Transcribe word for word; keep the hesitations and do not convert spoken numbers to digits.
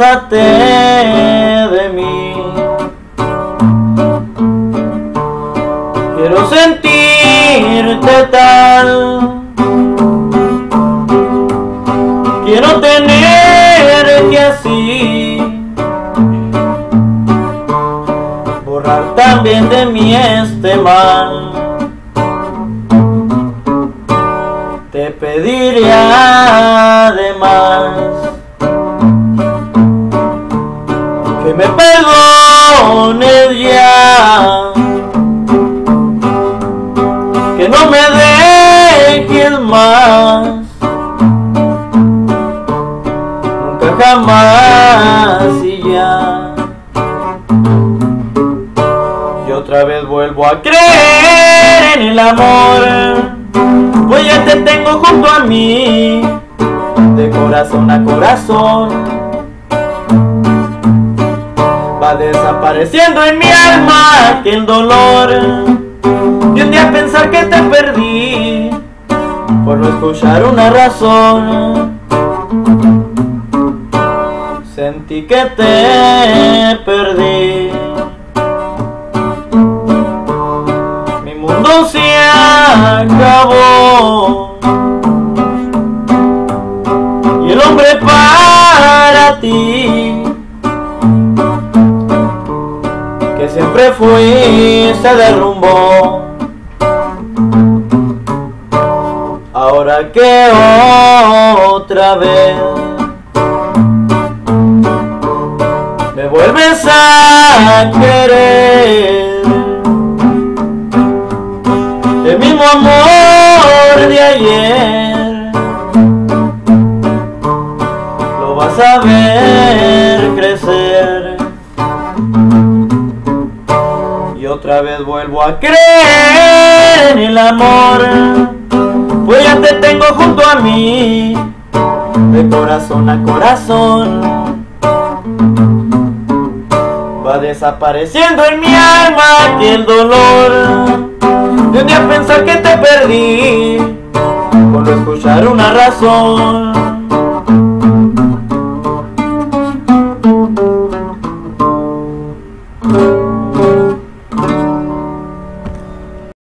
Aléjate de mí. Quiero sentirte tal, quiero tenerte así, borrar también de mí este mal. Te pediría además que me perdones ya, que no me dejes más, nunca jamás y ya. Y otra vez vuelvo a creer en el amor, pues ya te tengo junto a mí, de corazón a corazón. Va desapareciendo en mi alma aquel dolor de un día pensar que te perdí por no escuchar una razón. Sentí que te perdí, mi mundo se acabó y el hombre para ti que siempre fui se derrumbó. Ahora que otra vez me vuelves a querer, el mismo amor de ayer lo vas a ver crecer. Y otra vez vuelvo a creer en el amor, pues ya te tengo junto a mí, de corazón a corazón. Va desapareciendo en mi alma aquel dolor de un día pensar que te perdí por no escuchar una razón.